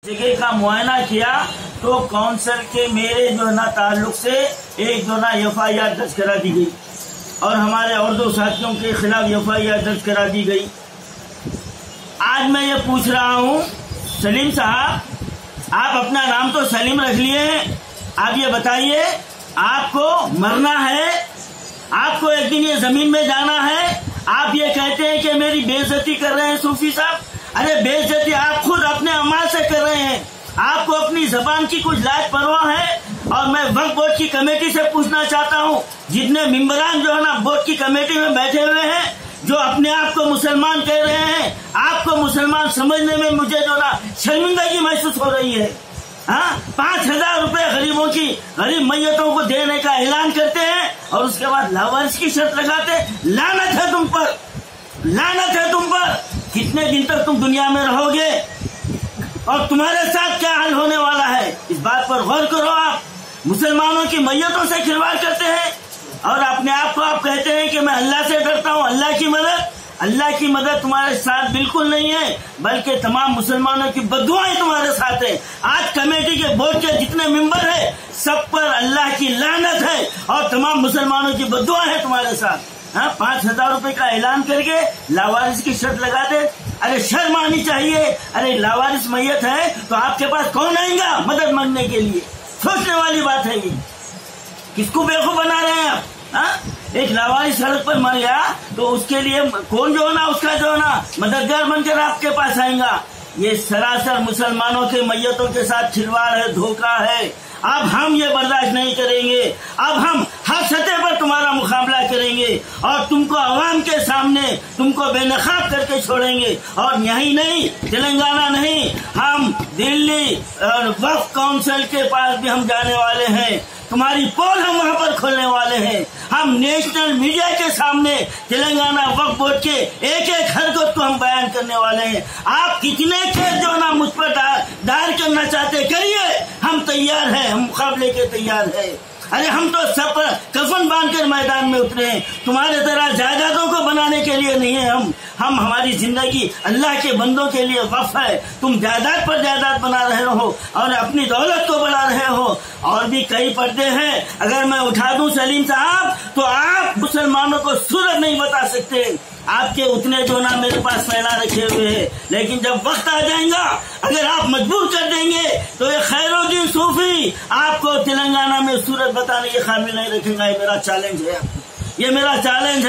जगह का मुआयना किया तो काउंसिल के मेरे जो है ना ताल्लुक से एक जो ना FIR दर्ज करा दी गई और हमारे और दो साथियों के खिलाफ FIR दर्ज करा दी गई। आज मैं ये पूछ रहा हूँ सलीम साहब, आप अपना नाम तो सलीम रख लिए हैं, आप ये बताइए आपको मरना है, आपको एक दिन ये जमीन में जाना है, आप ये कहते हैं कि मेरी बेइज्जती कर रहे हैं सूफी साहब। अरे बेइज्जती आप खुद अपने अमाल से कर रहे हैं, आपको अपनी जबान की कुछ लाज परवाह है। और मैं वक्फ बोर्ड की कमेटी से पूछना चाहता हूँ, जितने मेंबरान जो है ना बोर्ड की कमेटी में बैठे हुए हैं, जो अपने आप को मुसलमान कह रहे हैं, आपको मुसलमान समझने में मुझे जो ना शर्मिंदगी महसूस हो रही है। हाँ, 5,000 रुपए गरीब मैयतों को देने का ऐलान करते हैं और उसके बाद लावारिस की शर्त लगाते। लानत है तुम पर, लानत है तुम पर। कितने दिन तक तुम दुनिया में रहोगे और तुम्हारे साथ क्या हाल होने वाला है, इस बात पर गौर करो। आप मुसलमानों की मैयतों से खिलवाड़ करते हैं और अपने आप को आप कहते हैं कि मैं अल्लाह से डरता हूँ। अल्लाह की मदद तुम्हारे साथ बिल्कुल नहीं है, बल्कि तमाम मुसलमानों की बद्दुआएं तुम्हारे साथ है। आज कमेटी के बोर्ड के जितने मेंबर हैं सब पर अल्लाह की लानत है और तमाम मुसलमानों की बद्दुआएं है तुम्हारे साथ। हाँ, 5,000 रुपए का ऐलान करके लावारिस की शर्त लगाते। अरे शर्म आनी चाहिए। अरे लावारिस मैयत है तो आपके पास कौन आएगा मदद मांगने के लिए? सोचने वाली बात है ये। किसको बेवकूफ बना रहे हैं आप? हाँ, एक लावारिस सड़क पर मर गया तो उसके लिए कौन जो है ना उसका जो है ना मददगार बनकर आपके पास आएगा। ये सरासर मुसलमानों के मैयतों के साथ खिलवाड़ है, धोखा है। अब हम ये बर्दाश्त नहीं करेंगे। अब हम हर सतह पर तुम्हारा मुकाबला करेंगे और तुमको अवाम के सामने तुमको बेनकाब करके छोड़ेंगे। और यही नहीं, तेलंगाना नहीं, हम दिल्ली वक्फ काउंसिल के पास भी हम जाने वाले हैं। तुम्हारी पोल हम वहां पर खोलने वाले हैं। हम नेशनल मीडिया के सामने तेलंगाना वक्फ बोर्ड के एक एक हरकत को हम बयान करने वाले हैं। आप कितने केस जो ना मुझ पर दायर करना चाहते करिए, हम तैयार हैं, हम मुकाबले के तैयार हैं। अरे हम तो सब पर कफन बांध कर मैदान में उतरे हैं, तुम्हारे तरह जायदादों को बनाने के लिए नहीं है। हम हमारी जिंदगी अल्लाह के बंदों के लिए वक्फ है। तुम जायदाद पर जायदाद बना रहे हो और अपनी दौलत को बढ़ा रहे हो। और भी कई पर्दे हैं, अगर मैं उठा दूं सलीम साहब तो आप मुसलमानों को सूरत नहीं बता सकते। आपके उतने जो ना मेरे पास फैला रखे हुए हैं, लेकिन जब वक्त आ जाएगा अगर आप मजबूर कर देंगे तो ये खैरुद्दीन सूफी आपको तेलंगाना में सूरत बताने के काबिल नहीं रखेगा। ये मेरा चैलेंज है, ये मेरा चैलेंज है।